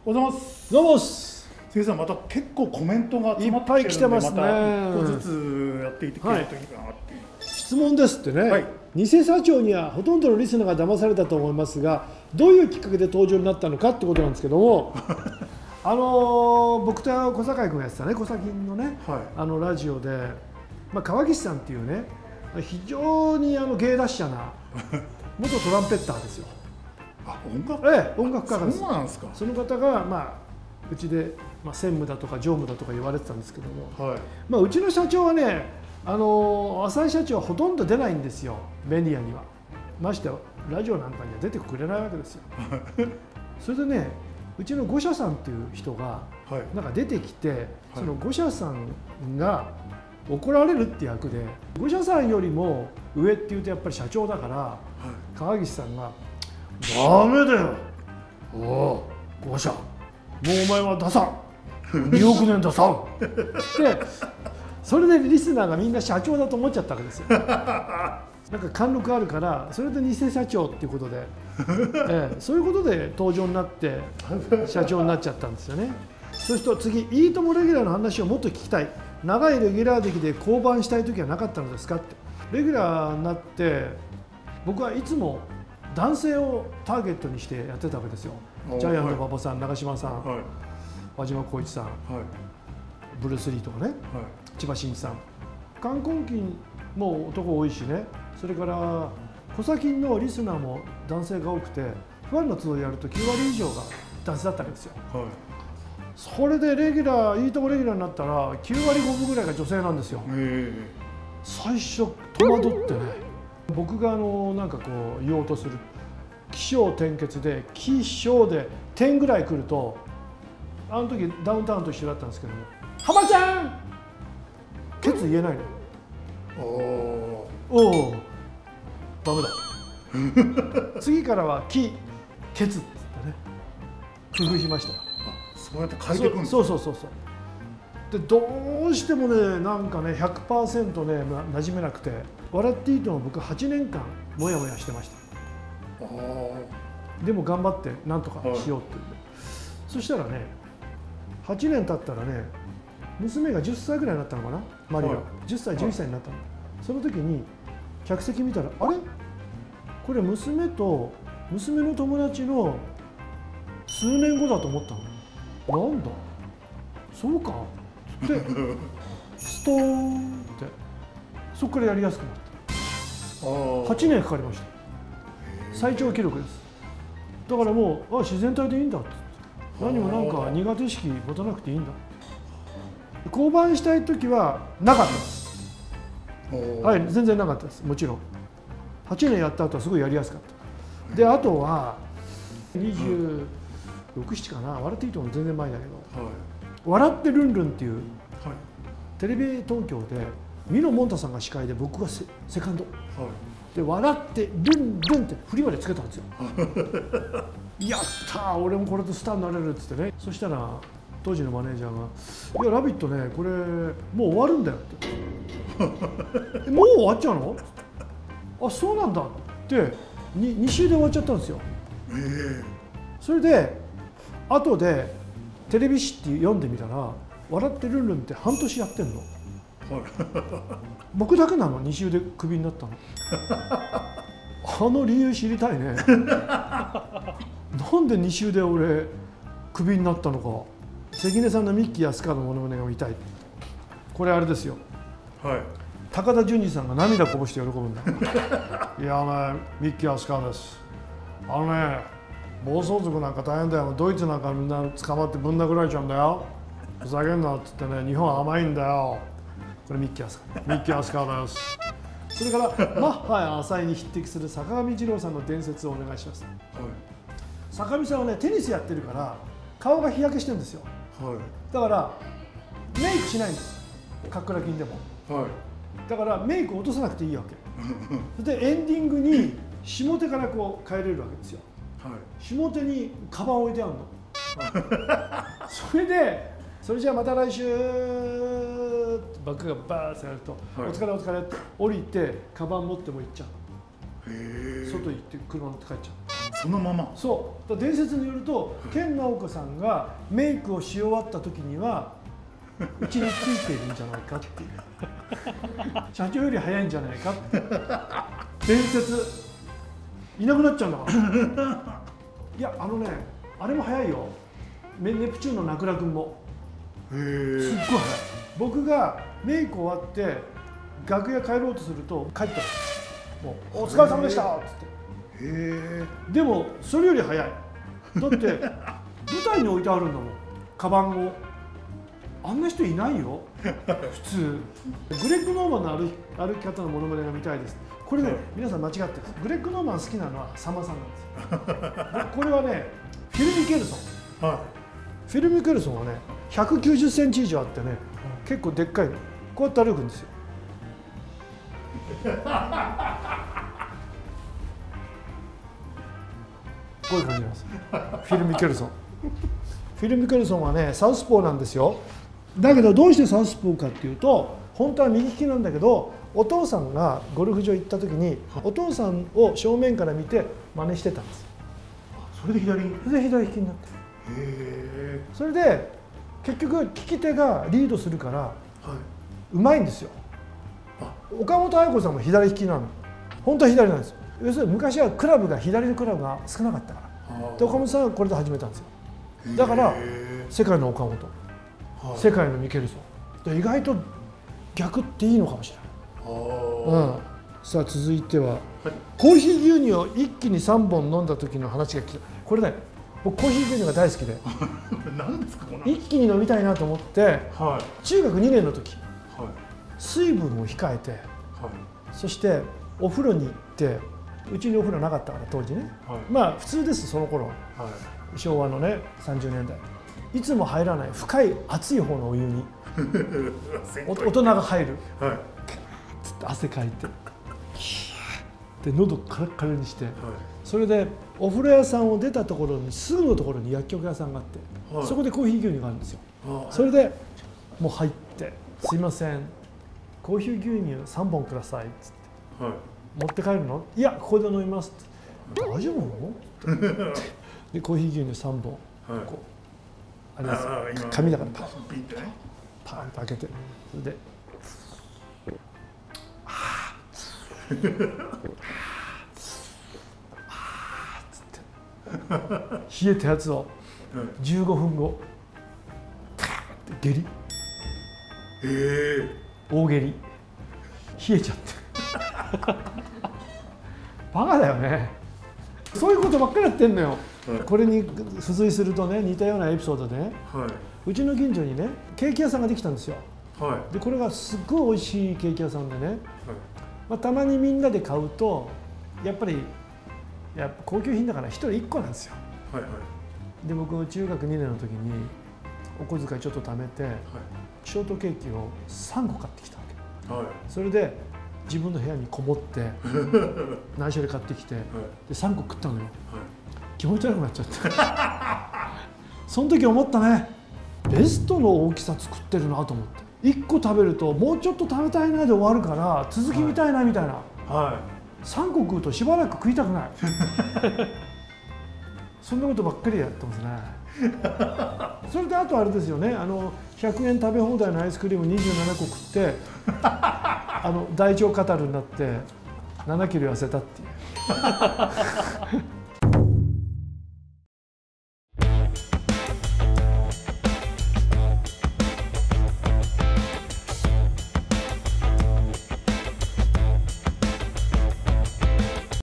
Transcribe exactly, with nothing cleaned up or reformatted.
おはようございます。 どうもっす。 関さん、また結構コメントが集まってきてるんで、 いっぱい来てますね。 また一個ずつやっていってくれるといいかなっていう、 はい、質問ですってね、はい、偽社長にはほとんどのリスナーが騙されたと思いますが、どういうきっかけで登場になったのかってことなんですけどもあのー、僕と小坂井君がやってたね、小崎のね、はい、あのラジオで、まあ、川岸さんっていうね、非常にあの芸達者な元トランペッターですよ。 あ、音楽ええ、音楽家です。 そうなんですか。 その方が、まあ、うちで、まあ、専務だとか常務だとか言われてたんですけども、はい、まあ、うちの社長はね、あの浅井社長はほとんど出ないんですよ、メディアには。ましてラジオなんかには出てくれないわけですよ。それでね、うちの五社さんっていう人がなんか出てきて、はい、その五社さんが怒られるって役で、五社さんよりも上っていうとやっぱり社長だから、はい、川岸さんが「ダメだよ、おお五社、もうお前は出さん、におくねん出さん」で、それでリスナーがみんな社長だと思っちゃったわけですよ。なんか貫禄あるから、それで偽社長っていうことで、ええ、そういうことで登場になって社長になっちゃったんですよね。そうすると次、いいともレギュラーの話をもっと聞きたい、長いレギュラー歴で降板したい時はなかったのですかって。レギュラーになって僕はいつも男性をターゲットにしてやってたわけですよ。ジャイアント馬場さん、長嶋さん、はい、輪島功一さん、はい、ブルース・リーとかね、はい、千葉真一さん、冠婚金も男多いしね、それから小崎のリスナーも男性が多くて、ファンの集いやるときゅうわり以上が男性だったわけですよ。はい、それでレギュラー、いいともレギュラーになったらきゅうわりごぶぐらいが女性なんですよ。最初戸惑ってね、僕があのなんかこう言おうとする起承転結で、起承で点ぐらい来ると、あの時ダウンタウンと一緒だったんですけども「浜ちゃん!」ケツ言えないの。おおダメだ次からは「き」「ケツ」っつってね、工夫しました。 そうやって変えていくんですか。 そうそうそうそうで、どうしてもね、なんかね ひゃくパーセント ねなじめなくて、笑っていいとも僕はちねんかんモヤモヤしてました。でも頑張ってなんとかしようって言って、はい、そしたらね、はちねん経ったらね、娘がじゅっさいぐらいになったのかな、マリア、はい、じゅっさいじゅういっさいになったの、はい、その時に客席見たら、あれこれ娘と娘の友達の数年後だと思ったの。なんだそうかってストーンって、そこからやりやすくなった。はちねんかかりました。最長記録です。だからもう、あ、自然体でいいんだって、何もなんか苦手意識持たなくていいんだって。降板したい時はなかったです。はい、全然なかったです。もちろんはちねんやった後はすごいやりやすかった。で、あとはにじゅうろく、ななかな、笑っていいとも全然前だけど、はい、笑ってルンルンっていう、はい、テレビ東京でミノモンタさんが司会で、僕が セ, セカンド、はい、で笑ってルンルンって振りまでつけたんですよ。やったー、俺もこれでスターになれるっつってね。そしたら当時のマネージャーが「いや、ラビットね、これもう終わるんだよ」って「もう終わっちゃうの？あ、そうなんだ」ってにに週で終わっちゃったんですよ。えー、それで後でテレビ誌って読んでみたら、笑ってルンルンって半年やってんの。僕だけなの、に週でクビになったの。あの理由知りたいね。なんでに週で俺クビになったのか。関根さんのミッキー安川のモノマネが見たい。これあれですよ、はい、高田純次さんが涙こぼして喜ぶんだ。いやね、ミッキー安川です、あのね、暴走族なんか大変だよ、ドイツなんかみんな捕まってぶん殴られちゃうんだよ、ふざけんなっつってね、日本は甘いんだよ。これミッキー安川、ミッキー安川です。それからマッハや浅井に匹敵する坂上二郎さんの伝説をお願いします。はい、坂上さんはね、テニスやってるから顔が日焼けしてるんですよ。はい、だからメイクしないんです、カックラキンでも。はい、だからメイク落とさなくていいわけ。でエンディングに下手からこう帰れるわけですよ。はい、下手にカバン置いてあるの。それで「それじゃあまた来週」ってバックがバーッてやると「はい、お疲れお疲れ」って降りてカバン持っても行っちゃう。へえ。外行って車乗って帰っちゃう。 そのまま。 そう伝説によると研ナオコさんがメイクをし終わった時にはうちについているんじゃないかっていう社長より早いんじゃないかって伝説いなくなっちゃうんだからいやあのねあれも早いよネプチューンの名倉君もへえすっごい早い僕がメイク終わって楽屋帰ろうとすると帰ったのもうお疲れ様でしたっつってへえでもそれより早いだって舞台に置いてあるんだもんカバンをあんな人いないよ普通グレッグ・ノーマンの歩き歩き方のモノマネが見たいですこれね、はい、皆さん間違ってるグレッグ・ノーマン好きなのはさんまさんなんですよこれはねフィル・ミケルソン、はい、フィル・ミケルソンはねひゃくきゅうじゅっセンチ以上あってね、結構でっかいのこうやって歩くんですよこういう感じなんですフィル・ミケルソンフィル・ミケルソンはねサウスポーなんですよだけどどうしてサウスポーかっていうと本当は右利きなんだけどお父さんがゴルフ場行った時にお父さんを正面から見て真似してたんですそれで左それで左利きになってへえそれで結局利き手がリードするから、はい、うまいんですよ岡本綾子さんも左利きなの本当は左なんですよ要するに昔はクラブが左のクラブが少なかったからで岡本さんはこれで始めたんですよだから世界の岡本世界のミケルソン意外と逆っていいのかもしれない、うん、さあ続いては、はい、コーヒー牛乳を一気にさんぼん飲んだ時の話が来たこれね僕コーヒー牛乳が大好きで何ですかこの一気に飲みたいなと思って、はい、中学にねんの時、はい、水分を控えて、はい、そしてお風呂に行ってうちにお風呂なかったから当時ね、はい、まあ普通ですその頃、はい、昭和のねさんじゅうねんだいいつも入らない深い熱い方のお湯に大人が入る、はい、つって汗かいてで喉カラッカラにして、はい、それでお風呂屋さんを出たところにすぐのところに薬局屋さんがあって、はい、そこでコーヒー牛乳があるんですよ、はい、それでもう入って「すいませんコーヒー牛乳さんぼんください」っつって、はい、持って帰るのいやここで飲みます」って「大丈夫なの?」でコーヒー牛乳さんぼん、はい、こうあれですよ紙だからパンピンってねパンと開けてそれで「ああ」つって冷えたやつをじゅうごふんご下痢大下痢冷えちゃってバカだよねそういうことばっかりやってんのよ、はい、これに付随するとね似たようなエピソードでね、はい、うちの近所にねケーキ屋さんができたんですよ、はい、でこれがすっごい美味しいケーキ屋さんでね、はい、まあ、たまにみんなで買うとやっぱりやっぱ高級品だからひとりいっこなんですよ、はいはい、で僕中学にねんの時にお小遣いちょっと貯めて、はい、ショートケーキをさんこ買ってきたわけ、はい、それで自分の部屋にこもって内緒で買ってきて、はい、でさんこ食ったのよ、はい、気持ち悪くなっちゃってその時思ったねベストの大きさ作ってるなと思っていっこ食べるともうちょっと食べたいなで終わるから続き見たいなみたいな、はいはい、さんこ食うとしばらく食いたくないそんなことばっかりやってますねそれであとあれですよねあのひゃくえん食べ放題のアイスクリームにじゅうななこ食ってあの大腸カタルになってななキロ痩せたっていう